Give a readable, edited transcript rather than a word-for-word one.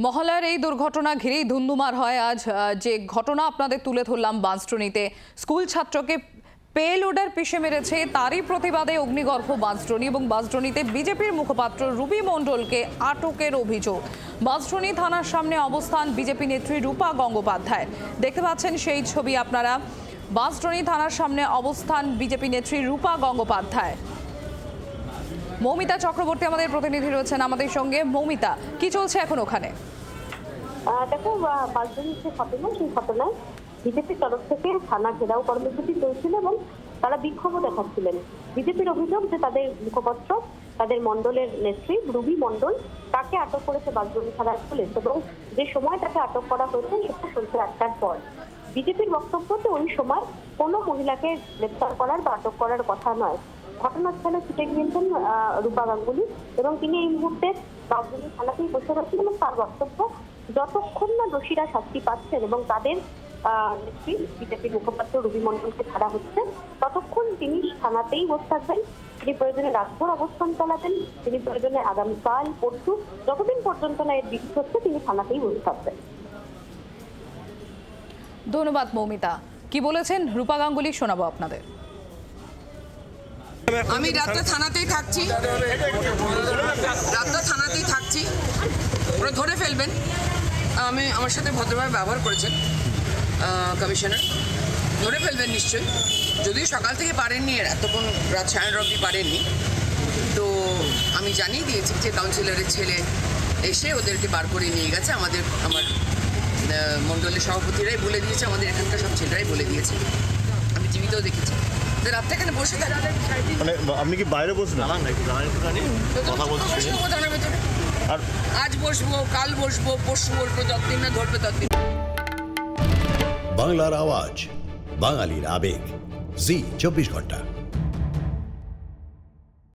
মহালয়ার এই দুর্ঘটনা ঘিরেই ধুন্ধুমার হয় আজ যে ঘটনা আপনাদের তুলে ধরলাম বাঁশদ্রোণীতে স্কুল ছাত্রকে পেলোডার পিষে মেরেছে তারই প্রতিবাদে অগ্নিগর্ভ বাঁশদ্রোণী এবং বাঁশদ্রোণীতে বিজেপির মুখপাত্র রুবি মণ্ডলকে আটকের অভিযোগ। বাঁশদ্রোণী থানার সামনে অবস্থান বিজেপি নেত্রী রূপা গঙ্গোপাধ্যায়। দেখতে পাচ্ছেন সেই ছবি আপনারা। বাঁশদ্রোণী থানার সামনে অবস্থান বিজেপি নেত্রী রূপা গঙ্গোপাধ্যায়। মৌমিতা চক্রবর্তী আমাদের প্রতিনিধি রয়েছেন আমাদের সঙ্গে। মৌমিতা, কি চলছে এখন ওখানে? দেখো, বাঁশদ্রোণীর যে ঘটনা, সেই ঘটনায় বিজেপির তরফ থেকে থানা ঘেরাও কর্মসূচি চলছিল এবং তারা বিক্ষোভ দেখাচ্ছিলেন। বিজেপির অভিযোগ যে তাদের মুখপাত্র, তাদের মণ্ডলের নেত্রী রুবি মণ্ডল, তাকে আটক করেছে বাঁশদ্রোণী থানার পুলিশ এবং যে সময় তাকে আটক করা হয়েছে সেটা সন্ধ্যে 8টার পর। বিজেপির বক্তব্য যে ওই সময় কোনো মহিলাকে গ্রেপ্তার করার বা আটক করার কথা নয়। ঘটনাস্থলে ছুটে গিয়েছেন রূপা গাঙ্গুলি এবং তিনি এই মুহূর্তে বাঁশদ্রোণী থানাতেই বসে রয়েছেন এবং তার বক্তব্য, যতক্ষণ না দোষীরা শাস্তি পাচ্ছেন এবং তাদের নেত্রী বিজেপির মুখপাত্র রুবি মণ্ডলকে ছাড়া হচ্ছে, ততক্ষণ তিনি থানাতেই বসে থাকবেন। তিনি প্রয়োজনে রাতভর অবস্থান চালাবেন, তিনি প্রয়োজনে আগামীকাল পরশু যতদিন পর্যন্ত না এর বিধি হচ্ছে তিনি থানাতেই বসে থাকবেন। ধন্যবাদ মৌমিতা। কি বলেছেন রূপা গাঙ্গুলি শোনাবো আপনাদের। আমি রাতটা থানাতেই থাকছি, ওরা ধরে ফেলবেন। আমার সাথে ভদ্রভাবে ব্যবহার করেছেন কমিশনার, ধরে ফেলবেন নিশ্চয়ই। যদিও সকাল থেকে পারেননি, এতক্ষণ রাত 9:30 অবধি পারেননি, তো আমি জানিয়ে দিয়েছি যে কাউন্সিলরের ছেলে এসে ওদেরকে বার করে নিয়ে গেছে। আমার মণ্ডলের সভাপতিরাই বলে দিয়েছে, আমাদের এখানকার সব ছেলেরাই বলে দিয়েছে, আমি টিভিতেও দেখেছি। রাতটা এখানে বসে থাকি। মানে আপনি কি বাইরে বসবেন? কথা বলছেন ভেতরে। আজ বসবো, কাল বসবো, পরশু বসবো, যতদিন না ধরবে ততদিন। বাংলার আওয়াজ, বাঙালির আবেগ, জি 24 ঘন্টা।